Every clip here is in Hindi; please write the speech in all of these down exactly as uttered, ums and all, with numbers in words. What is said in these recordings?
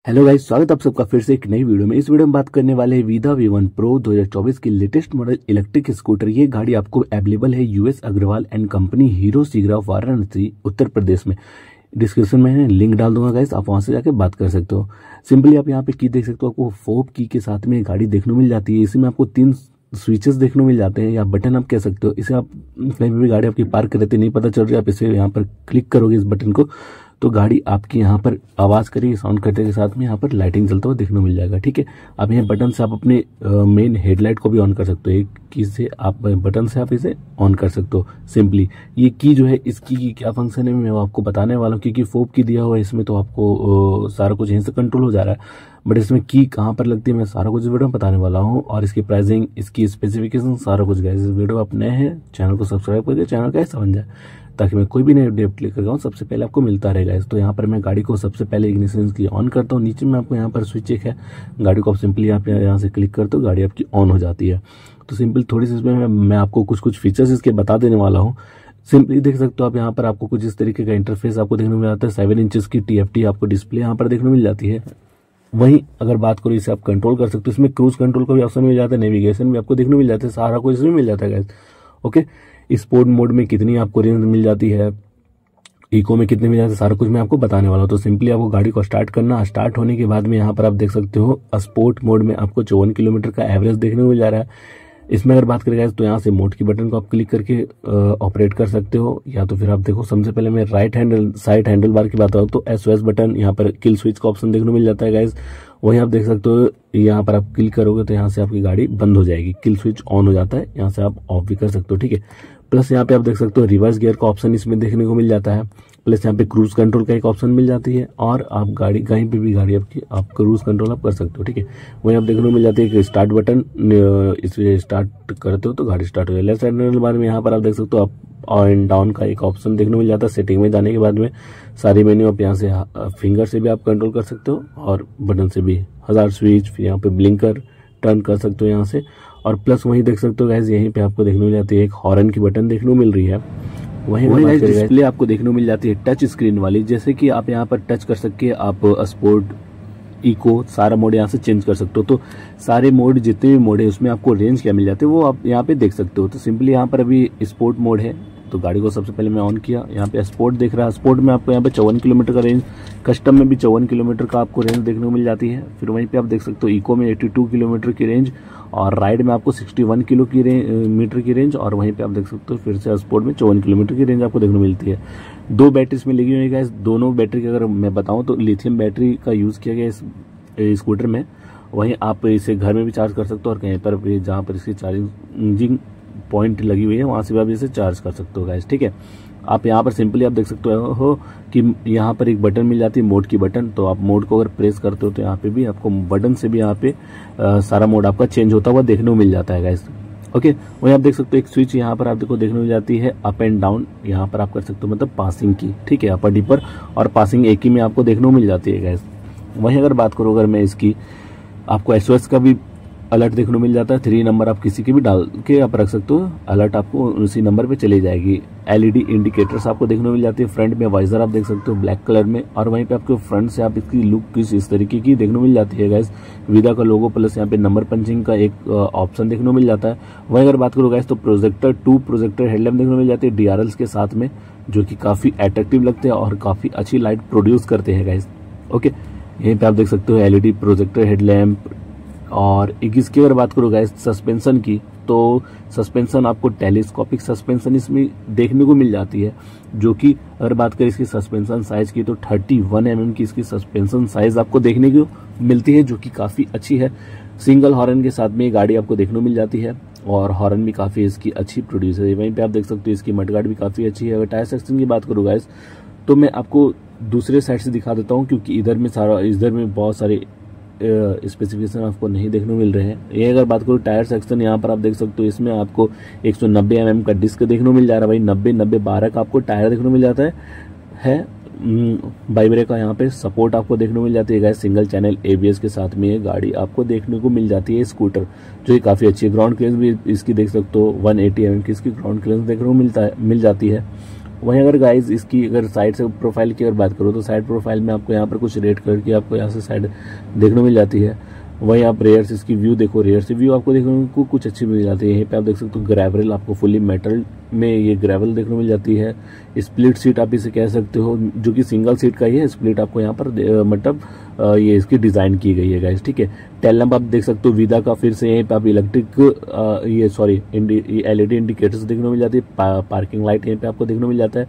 हेलो गाइस, स्वागत है आप सबका फिर से एक नई वीडियो में। इस वीडियो में बात करने वाले हैं वीदा वी वन प्रो दो हज़ार चौबीस की लेटेस्ट मॉडल इलेक्ट्रिक स्कूटर। ये गाड़ी आपको अवेलेबल है US Agrawal and company Hero Sigra Varanasi Uttar Pradesh में। डिस्क्रिप्शन में लिंक डाल दूंगा गाइस, आप वहां से जाकर बात कर सकते हो। सिंपली आप यहाँ पे की देख सकते हो, आपको फोब की के साथ में गाड़ी देखने मिल जाती है। इसमें आपको तीन स्विचेस देखने मिल जाते हैं या बटन आप कह सकते हो। इसे आप कहीं भी गाड़ी आपकी पार्क रहती नहीं पता चल रही, आप इसे यहाँ पर क्लिक करोगे इस बटन को तो गाड़ी आपकी यहाँ पर आवाज़ करेगी, साउंड करते के साथ में यहाँ पर लाइटिंग चलता हुआ देखने मिल जाएगा। ठीक है, अब यहाँ बटन से आप अपने मेन हेडलाइट को भी ऑन कर सकते हो। एक की से आप बटन से आप इसे ऑन कर सकते हो। सिंपली ये की जो है, इसकी की क्या फंक्शन है मैं आपको बताने वाला हूँ, क्योंकि फोब की दिया हुआ है इसमें तो आपको सारा कुछ यहीं से कंट्रोल हो जा रहा है। बट इसमें की कहाँ पर लगती है मैं सारा कुछ वीडियो में बताने वाला हूँ, और इसकी प्राइसिंग, इसकी स्पेसिफिकेशन सारा कुछ। गाइस, इस वीडियो आप नए हैं चैनल को सब्सक्राइब करके चैनल का हिस्सा बन जाए, ताकि मैं कोई भी नई अपडेट लेकर आऊँ सबसे पहले आपको मिलता रहेगा। तो यहाँ पर मैं गाड़ी को सबसे पहले इग्निशन की ऑन करता हूँ। नीचे में आपको यहाँ पर स्विच एक है, गाड़ी को आप सिंपली आप यहाँ से क्लिक करते हो, गाड़ी आपकी ऑन हो जाती है। तो सिंपल थोड़ी सी इसमें मैं आपको कुछ कुछ फीचर्स इसके बता देने वाला हूँ। सिंपली देख सकते हो आप यहाँ पर आपको कुछ इस तरीके का इंटरफेस आपको देखने मिल जाता है। सेवन इंचेस की टी एफ टी आपको डिस्प्ले यहाँ पर देखने मिल जाती है। वहीं अगर बात करो, इसे आप कंट्रोल कर सकते हो। इसमें क्रूज कंट्रोल का भी ऑप्शन मिल जाता है, नेविगेशन भी आपको देखने मिल जाता है, सारा कुछ इसमें मिल जाता है गाइस। ओके, स्पोर्ट मोड में कितनी आपको रेंज मिल जाती है, इको में कितने मिल जाते हैं, सारा कुछ मैं आपको बताने वाला हूँ। तो सिंपली आपको गाड़ी को स्टार्ट करना, स्टार्ट होने के बाद में यहाँ पर आप देख सकते हो स्पोर्ट मोड में आपको चौवन किलोमीटर का एवरेज देखने को मिल जा रहा है। इसमें अगर बात करें तो यहाँ से मोड की बटन को आप क्लिक करके ऑपरेट कर सकते हो, या तो फिर आप देखो सबसे पहले मैं right handle side handle bar की बात करूँ तो एस ओ एस बटन, यहाँ पर किल स्विच का ऑप्शन देखने को मिल जाता है गाइज। वहीं आप देख सकते हो यहाँ पर आप क्लिक करोगे तो यहाँ से आपकी गाड़ी बंद हो जाएगी, किल स्विच ऑन हो जाता है, यहाँ से आप ऑफ भी कर सकते हो। ठीक है, प्लस यहाँ पे आप देख सकते हो रिवर्स गियर का ऑप्शन इसमें देखने को मिल जाता है। प्लस यहाँ पे क्रूज कंट्रोल का एक ऑप्शन मिल जाती है, और आप गाड़ी कहीं पे भी गाड़ी आपकी आप क्रूज कंट्रोल आप कर सकते हो। ठीक है, वहीं आप देखने को मिल जाती है एक स्टार्ट बटन, इसे स्टार्ट करते हो तो गाड़ी स्टार्ट हो जाए। लेफ्ट साइड बार में यहाँ पर आप देख सकते हो आप ऑन एंड डाउन का एक ऑप्शन देखने को मिल जाता है। सेटिंग में जाने के बाद में सारी मेन्यू आप यहाँ से फिंगर से भी आप कंट्रोल कर सकते हो, और बटन से भी हजार स्विच, फिर यहाँ पे ब्लिंकर टर्न कर सकते हो यहाँ से। और प्लस वहीं देख सकते हो गाइस, यहीं पे आपको देखने मिल जाती है एक हॉर्न की बटन देखने को मिल रही है। वहीं वहीं डिस्प्ले आपको देखने को मिल जाती है टच स्क्रीन वाली, जैसे कि आप यहाँ पर टच कर सकते हैं, आप स्पोर्ट, इको सारा मोड यहाँ से चेंज कर सकते हो। तो सारे मोड जितने भी मोड है उसमें आपको रेंज क्या मिल जाते हैं वो आप यहाँ पे देख सकते हो। तो सिंपली यहाँ पर अभी स्पोर्ट मोड है, तो गाड़ी को सबसे पहले मैं ऑन किया, यहाँ पे स्पोर्ट देख रहा है। स्पोर्ट में आपको यहाँ पे चौवन किलोमीटर का रेंज, कस्टम में भी चौवन किलोमीटर का आपको रेंज देखने को मिल जाती है। फिर वहीं पे आप देख सकते हो इको में बयासी किलोमीटर की रेंज, और राइड में आपको इकसठ किलो की रेंज मीटर की रेंज, और वहीं पे आप देख सकते हो फिर से स्पोर्ट में चौवन किलोमीटर की रेंज आपको देखने को मिलती है। दो बैटरी इसमें लगी हुई है, दोनों बैटरी की अगर मैं बताऊँ तो लिथियम बैटरी का यूज़ किया गया इस स्कूटर में। वहीं आप इसे घर में भी चार्ज कर सकते हो, और कहीं पर भी जहाँ पर इसकी चार्जिंग पॉइंट लगी हुई है वहाँ से भी आप इसे चार्ज कर सकते हो गाइस। ठीक है, आप यहाँ पर सिंपली आप देख सकते हो कि यहाँ पर एक बटन मिल जाती है मोड की बटन, तो आप मोड को अगर प्रेस करते हो तो यहाँ पे भी आपको बटन से भी यहाँ पे आ, सारा मोड आपका चेंज होता हुआ देखने को मिल जाता है गाइस। ओके, वहीं आप देख सकते हो एक स्विच यहाँ पर आप देखो देखने मिल जाती है अप एंड डाउन, यहाँ पर आप कर सकते हो मतलब पासिंग की। ठीक है, अपर डिपर और पासिंग एक ही में आपको देखने को मिल जाती है गाइस। वहीं अगर बात करो अगर मैं इसकी, आपको एस ओ एस का भी अलर्ट देखने को मिल जाता है। थ्री नंबर आप किसी के भी डाल के आप रख सकते हो, अलर्ट आपको उसी नंबर पे चली जाएगी। एलईडी इंडिकेटर्स आपको देखने को मिल जाती है। फ्रंट में वाइजर आप देख सकते हो ब्लैक कलर में, और वहीं पे आपको फ्रंट से आप इसकी लुक किस इस तरीके की देखने को मिल जाती है गाइस। विदा का लोगो प्लस यहाँ पे नंबर पंचिंग का एक ऑप्शन देखने को मिल जाता है। वहीं अगर बात करो गाइस तो प्रोजेक्टर टू प्रोजेक्टर हेडलैम्प देखने को मिल जाती है डी आर एल्स के साथ में, जो कि काफी अट्रैक्टिव लगते हैं और काफी अच्छी लाइट प्रोड्यूस करते हैं गाइस। ओके, यहीं पे आप देख सकते हो एलईडी प्रोजेक्टर हेडलैम्प। और इसकी अगर बात करो गाइस सस्पेंशन की, तो सस्पेंशन आपको टेलीस्कोपिक सस्पेंशन इसमें देखने को मिल जाती है, जो कि अगर बात करें इसकी सस्पेंशन साइज की तो इकतीस एम एम की इसकी सस्पेंशन साइज आपको देखने को मिलती है, जो कि काफ़ी अच्छी है। सिंगल हॉर्न के साथ में ये गाड़ी आपको देखने को मिल जाती है, और हॉर्न भी काफ़ी इसकी अच्छी प्रोड्यूस है। वहीं पे आप देख सकते हो इसकी मडगार्ड भी काफ़ी अच्छी है। अगर टायर सेक्शन की बात करूँ गाइस तो मैं आपको दूसरे साइड से दिखा देता हूँ, क्योंकि इधर में सारा इधर में बहुत सारे स्पेसिफिकेशन आपको नहीं देखने को मिल रहे हैं। ये अगर बात करूँ टायर सेक्शन, यहाँ पर आप देख सकते हो इसमें आपको एक सौ नब्बे एम एम का डिस्क देखने को मिल जा रहा है। भाई नब्बे नब्बे बारह का आपको टायर देखने को मिल जाता है है बाइब्रेक का यहाँ पे सपोर्ट आपको देखने को मिल जाती है guys. Single channel A B S के साथ में ये गाड़ी आपको देखने को मिल जाती है स्कूटर, जो कि काफ़ी अच्छी है। ग्राउंड क्लियरेंस भी इसकी देख सकते हो एक सौ अस्सी एम एम की इसकी ग्राउंड क्लियरेंस देखने को मिलता है मिल जाती है। वहीं अगर गाइज इसकी अगर साइड से प्रोफाइल की अगर बात करो तो साइड प्रोफाइल में आपको यहाँ पर कुछ रेड कलर की आपको यहाँ से साइड देखने को मिल जाती है। वहीं आप रेयर से इसकी व्यू देखो, रेयर से व्यू आपको देखने को कुछ अच्छी मिल जाती है। यहीं पे आप देख सकते हो ग्रेवल, आपको फुली मेटल में ये ग्रेवल देखने को मिल जाती है। स्प्लिट सीट आप इसे कह सकते हो, जो कि सिंगल सीट का ही है। स्प्लिट आपको यहाँ पर मतलब ये इसकी डिज़ाइन की गई है गाइस, ठीक है। टेल लैंप आप देख सकते हो विदा का, फिर से यहीं पे आप इलेक्ट्रिक ये सॉरी एलईडी इंडिकेटर्स देखने को मिल जाती है। पा, पार्किंग लाइट यहीं पे आपको देखने को मिल जाता है।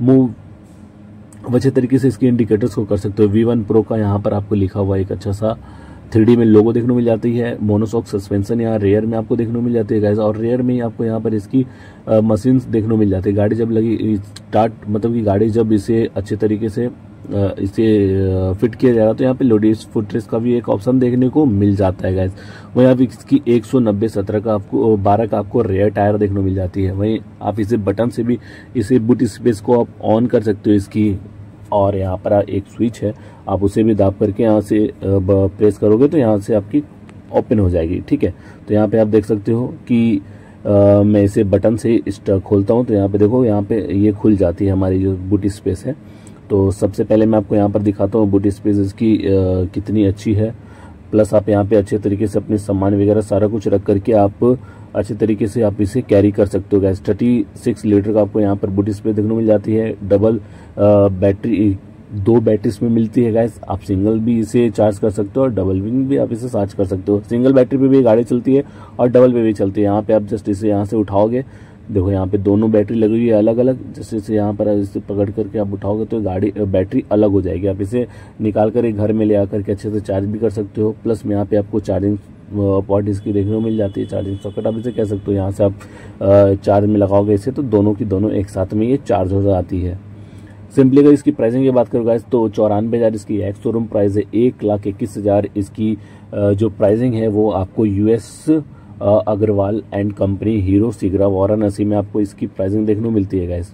मूव अच्छे तरीके से इसके इंडिकेटर्स को कर सकते हो। वी वन प्रो का यहाँ पर आपको लिखा हुआ एक अच्छा सा थ्री डी में लोगो देखने को मिल जाती है। मोनोशॉक सस्पेंशन यहाँ रेयर में आपको देखने को मिल जाती है गाइस, और रेयर में ही आपको यहाँ पर इसकी मशीन्स देखने को मिल जाती है। गाड़ी जब लगी स्टार्ट मतलब कि गाड़ी जब इसे अच्छे तरीके से आ, इसे फिट किया जाएगा तो यहाँ पे लोडिस फुटरेस का भी एक ऑप्शन देखने को मिल जाता है गाइस। वहीं आप इसकी एक सौ नब्बे सत्रह का आपको बारह का आपको रेयर टायर देखने को मिल जाती है। वहीं आप इसे बटन से भी इसे बूट स्पेस को आप ऑन कर सकते हो इसकी, और यहाँ पर एक स्विच है, आप उसे भी दाब करके यहाँ से प्रेस करोगे तो यहाँ से आपकी ओपन हो जाएगी, ठीक है। तो यहाँ पे आप देख सकते हो कि आ, मैं इसे बटन से खोलता हूँ तो यहाँ पे देखो, यहाँ पे ये खुल जाती है हमारी जो बूट स्पेस है। तो सबसे पहले मैं आपको यहाँ पर दिखाता हूँ बूट स्पेस इसकी आ, कितनी अच्छी है। प्लस आप यहाँ पे अच्छे तरीके से अपने सामान वगैरह सारा कुछ रख करके आप अच्छे तरीके से आप इसे कैरी कर सकते हो गैस। थर्टी सिक्स लीटर का आपको यहाँ पर बूट स्पेस देखने को मिल जाती है। डबल बैटरी, दो बैटरी इसमें मिलती है गैस। आप सिंगल भी इसे चार्ज कर सकते हो और डबल विंग भी आप इसे चार्ज कर सकते हो। सिंगल बैटरी पे भी गाड़ी चलती है और डबल पे भी चलती है। यहाँ पे आप जस्ट इसे यहाँ से उठाओगे, देखो यहाँ पे दोनों बैटरी लगी हुई है अलग अलग। जैसे इसे यहाँ पर इसे पकड़ करके आप उठाओगे तो गाड़ी बैटरी अलग हो जाएगी। आप इसे निकाल कर एक घर में ले आकर के अच्छे से चार्ज भी कर सकते हो। प्लस में यहाँ पे आपको चार्जिंग पॉट इसकी देखने को मिल जाती है, चार्जिंग सॉकेट आप इसे कह सकते हो। यहाँ से आप चार्ज में लगाओगे इसे तो दोनों की दोनों एक साथ में ये चार्ज हो जाती है। सिंपली अगर इसकी प्राइसिंग की बात करो गाइस तो चौरानवे हज़ार इसकी एक्स शोरूम प्राइस है। एक लाख इक्कीस हज़ार इसकी जो प्राइसिंग है वो आपको US Agrawal and company Hero Sigra Varanasi में आपको इसकी प्राइसिंग देखने को मिलती है गाइस।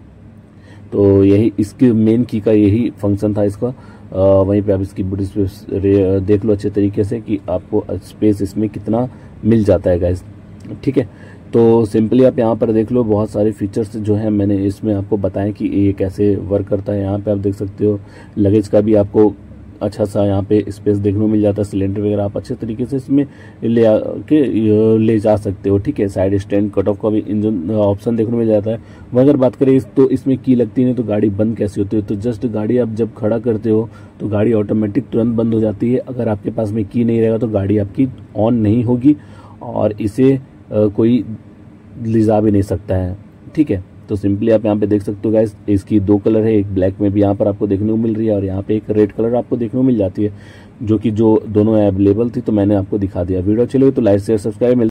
तो यही इसके मेन की का यही फंक्शन था इसका। आ, वहीं पे आप इसकी बूट स्पेस देख लो अच्छे तरीके से कि आपको स्पेस इसमें कितना मिल जाता है गाइस, ठीक है। तो सिंपली आप यहाँ पर देख लो बहुत सारे फीचर्स जो हैं मैंने इसमें आपको बताएं कि ये कैसे वर्क करता है। यहाँ पे आप देख सकते हो लगेज का भी आपको अच्छा सा यहाँ पे स्पेस देखने को मिल जाता है। सिलेंडर वगैरह आप अच्छे तरीके से इसमें ले के ले जा सकते हो, ठीक है। साइड स्टैंड कट ऑफ का भी इंजन ऑप्शन देखने को मिल जाता है। वह अगर बात करें इस, तो इसमें की लगती नहीं तो गाड़ी बंद कैसे होती है, तो जस्ट गाड़ी आप जब खड़ा करते हो तो गाड़ी ऑटोमेटिक तुरंत बंद हो जाती है। अगर आपके पास में की नहीं रहेगा तो गाड़ी आपकी ऑन नहीं होगी और इसे आ, कोई ले जा भी नहीं सकता है, ठीक है। तो सिंपली आप यहाँ पे देख सकते हो गाइस इसकी दो कलर है, एक ब्लैक में भी यहाँ पर आपको देखने को मिल रही है और यहाँ पे एक रेड कलर आपको देखने को मिल जाती है, जो कि जो दोनों अवेलेबल थी तो मैंने आपको दिखा दिया। वीडियो चले तो लाइक शेयर सब्सक्राइब।